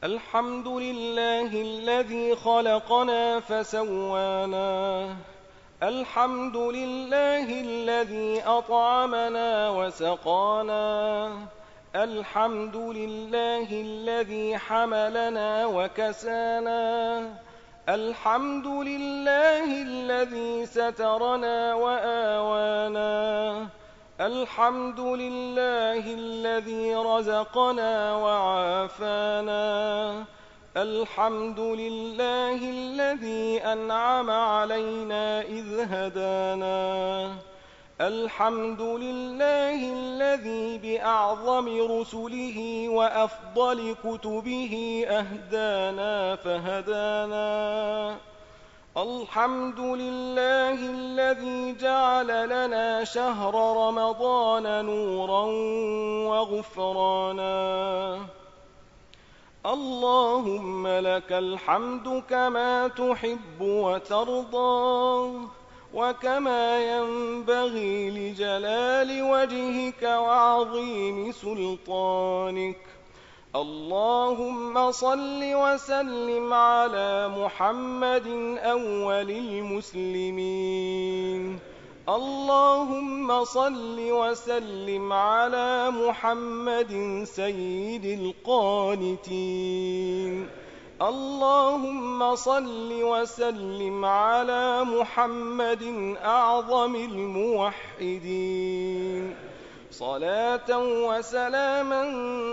الحمد لله الذي خلقنا فسوانا. الحمد لله الذي أطعمنا وسقانا. الحمد لله الذي حملنا وكسانا. الحمد لله الذي سترنا وآوانا. الحمد لله الذي رزقنا وعافانا. الحمد لله الذي أنعم علينا إذ هدانا. الحمد لله الذي بأعظم رسله وأفضل كتبه أهدانا فهدانا. الحمد لله الذي جعل لنا شهر رمضان نورا وغفرانا. اللهم لك الحمد كما تحب وترضى، وكما ينبغي لجلال وجهك وعظيم سلطانك. اللهم صل وسلم على محمد أول المسلمين. اللهم صل وسلم على محمد سيد القانتين. اللهم صل وسلم على محمد أعظم الموحدين. صلاة وسلاما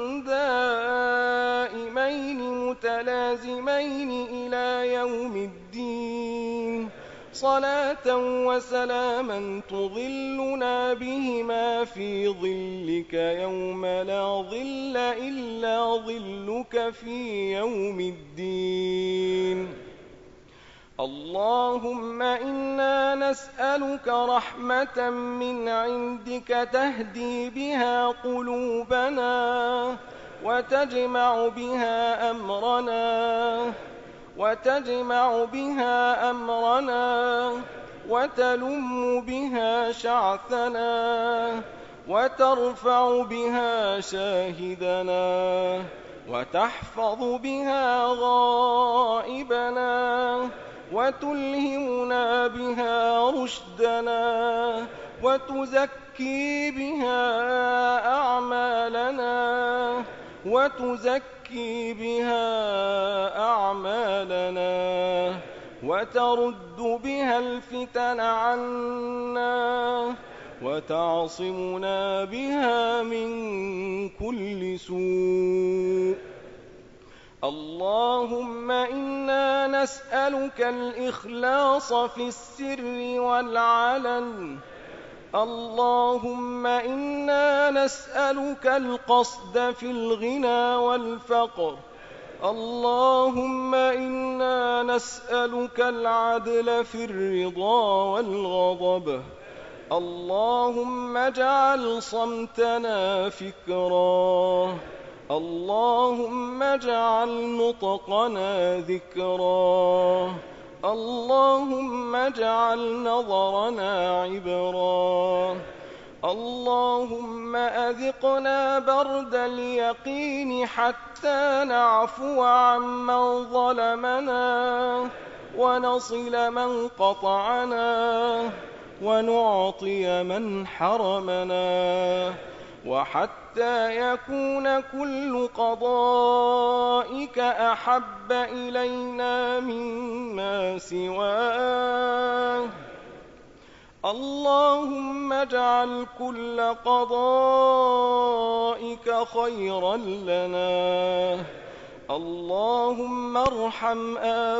دائمين متلازمين إلى يوم الدين. صلاة وسلاما تظلنا بهما في ظلك يوم لا ظل إلا ظلك في يوم الدين. اللهم إنا نسألك رحمة من عندك تهدي بها قلوبنا وتجمع بها أمرنا وتلم بها شعثنا وترفع بها شاهدنا وتحفظ بها غائبنا وتلهمنا بها رشدنا وتزكي بها أعمالنا وترد بها الفتن عنا وتعصمنا بها من كل سوء. اللهم إنا نسألك الإخلاص في السر والعلن. اللهم إنا نسألك القصد في الغنى والفقر. اللهم إنا نسألك العدل في الرضا والغضب. اللهم اجعل صمتنا فكرا. اللهم اجعل نطقنا ذكرا. اللهم اجعل نظرنا عبرا. اللهم أذقنا برد اليقين حتى نعفو عمن ظلمنا ونصل من قطعنا ونعطي من حرمنا، وحتى يكون كل قضائك أحب إلينا مما سواه. اللهم اجعل كل قضائك خيرا لنا. اللهم ارحم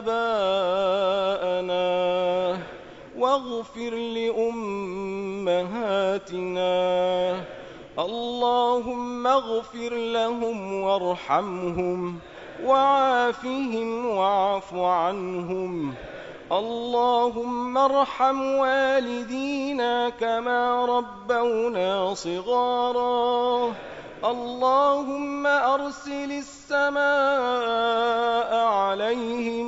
آباءنا واغفر لأمهاتنا. اللهم اغفر لهم وارحمهم وعافهم واعف عنهم. اللهم ارحم والدينا كما ربونا صغارا. اللهم أرسل السماء عليهم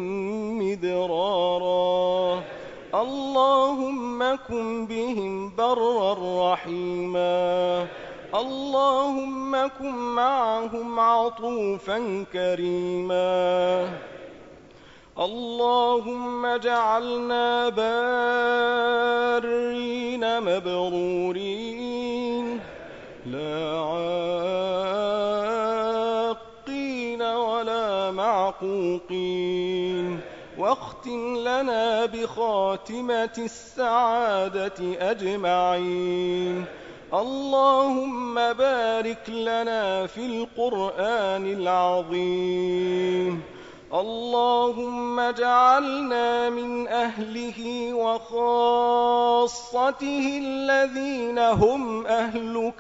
مدرارا. اللهم كن بهم برا رحيما. اللهم لكم معهم عطوفا كريما. اللهم اجعلنا بارين مبرورين لا عاقين ولا معقوقين، واختم لنا بخاتمة السعادة أجمعين. اللهم بارك لنا في القرآن العظيم. اللهم اجعلنا من أهله وخاصته الذين هم أهلك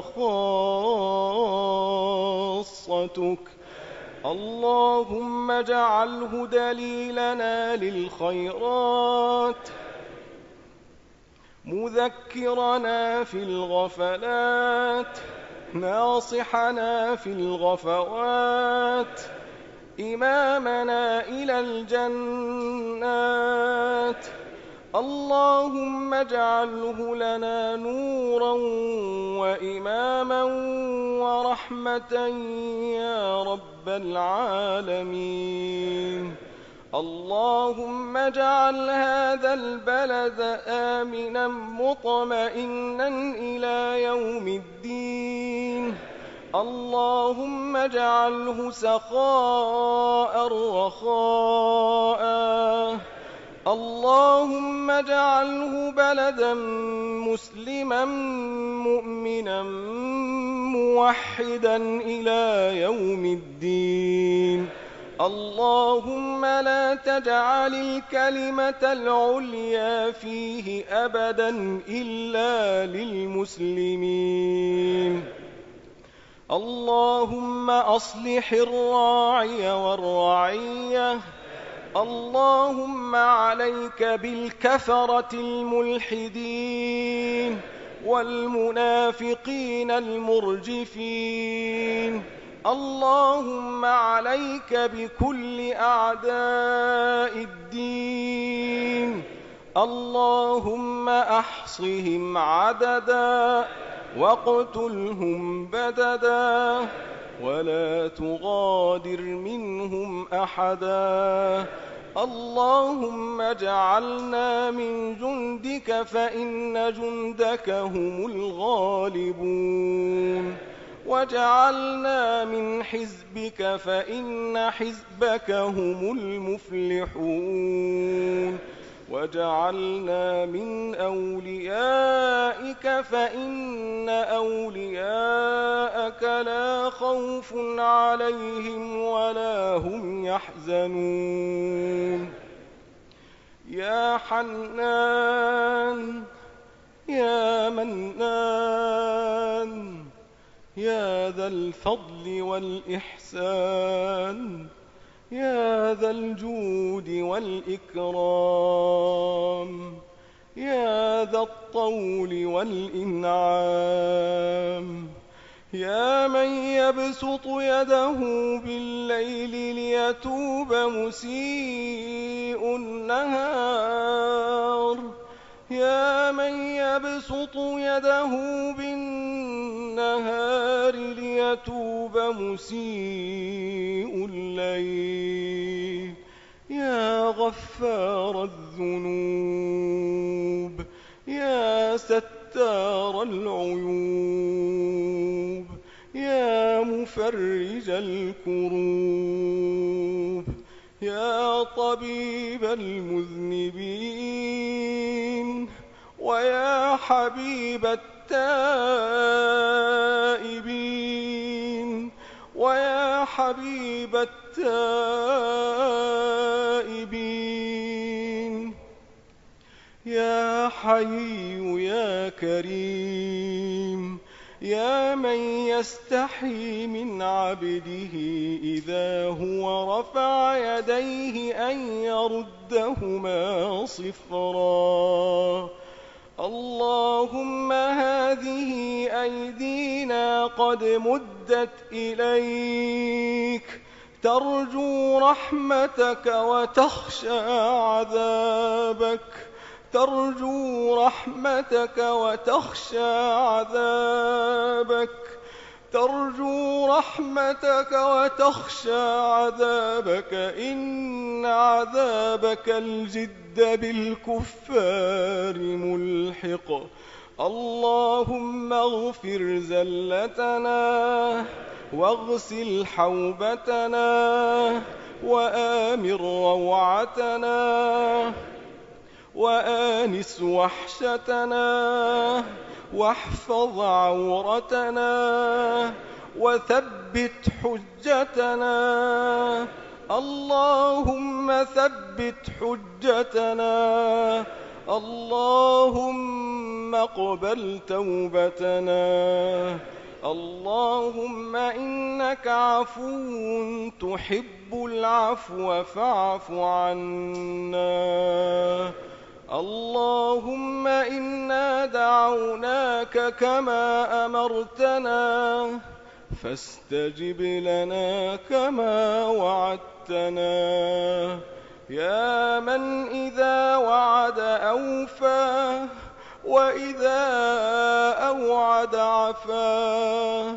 وخاصتك. اللهم اجعله دليلنا للخيرات، مذكرنا في الغفلات، ناصحنا في الغفوات، إمامنا إلى الجنات. اللهم اجعله لنا نورا وإماما ورحمة يا رب العالمين. اللهم اجعل هذا البلد آمنا مطمئنا إلى يوم الدين. اللهم اجعله سخاء رخاء. اللهم اجعله بلدا مسلما مؤمنا موحدا إلى يوم الدين. اللهم لا تجعل الكلمة العليا فيه أبدا إلا للمسلمين. اللهم أصلح الراعي والرعية. اللهم عليك بالكفرة الملحدين والمنافقين المرجفين. اللهم عليك بكل أعداء الدين. اللهم أحصهم عددا واقتلهم بددا ولا تغادر منهم أحدا. اللهم اجعلنا من جندك فإن جندك هم الغالبون، واجعلنا من حزبك فإن حزبك هم المفلحون، واجعلنا من أوليائك فإن أولياءك لا خوف عليهم ولا هم يحزنون. يا حنان يا منان يا ذا الفضل والإحسان يا ذا الجود والإكرام يا ذا الطول والإنعام، يا من يبسط يده بالليل ليتوب مسيء النهار، يا من يبسط يده بالنهار ليتوب مسيء الليل، يا غفار الذنوب يا ستار العيوب يا مفرج الكروب، يا طبيب المذنبين ويا حبيب التائبين ويا حبيب التائبين، يا حي يا كريم، يا من يستحي من عبده إذا هو رفع يديه أن يردهما صفرا. اللهم هذه أيدينا قد مدت إليك ترجو رحمتك وتخشى عذابك، ترجو رحمتك وتخشى عذابك، ترجو رحمتك وتخشى عذابك إن عذابك الجد بالكفار ملحق. اللهم اغفر زلتنا واغسل حوبتنا وآمن روعتنا وآنس وحشتنا واحفظ عورتنا وثبت حجتنا. اللهم ثبت حجتنا. اللهم اقبل توبتنا. اللهم إنك عفو تحب العفو فاعف عنا. اللهم إنا دعوناك كما أمرتنا فاستجب لنا كما وعدتنا. يا من إذا وعد أوفى وإذا أوعد عفا.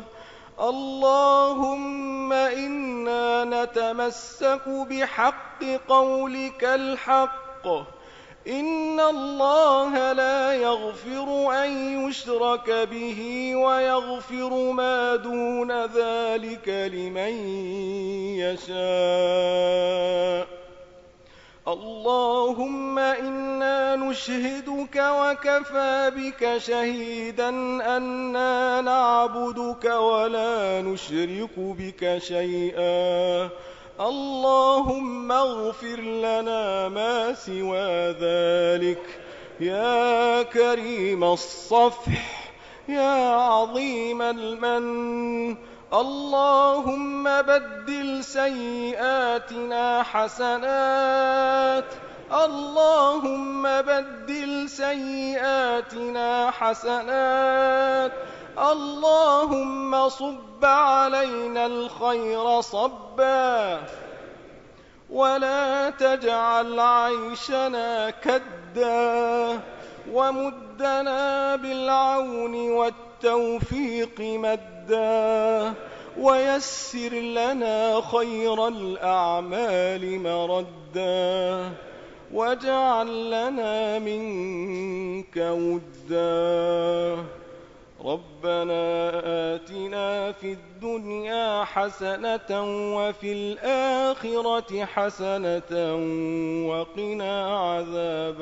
اللهم إنا نتمسك بحق قولك الحق. إن الله لا يغفر أن يشرك به ويغفر ما دون ذلك لمن يشاء. اللهم إنا نشهدك وكفى بك شهيدا أننا نعبدك ولا نشرك بك شيئا. اللهم اغفر لنا ما سوى ذلك يا كريم الصفح يا عظيم المن. اللهم بدل سيئاتنا حسنات. اللهم بدل سيئاتنا حسنات. اللهم صب علينا الخير صبا ولا تجعل عيشنا كدا ومدنا بالعون والتوفيق مدا ويسر لنا خير الأعمال مردا واجعل لنا منك ودا. ربنا آتنا في الدنيا حسنة وفي الآخرة حسنة وقنا عذاب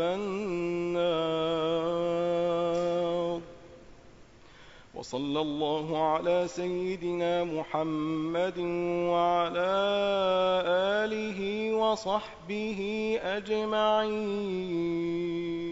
النار. وصلى الله على سيدنا محمد وعلى آله وصحبه أجمعين.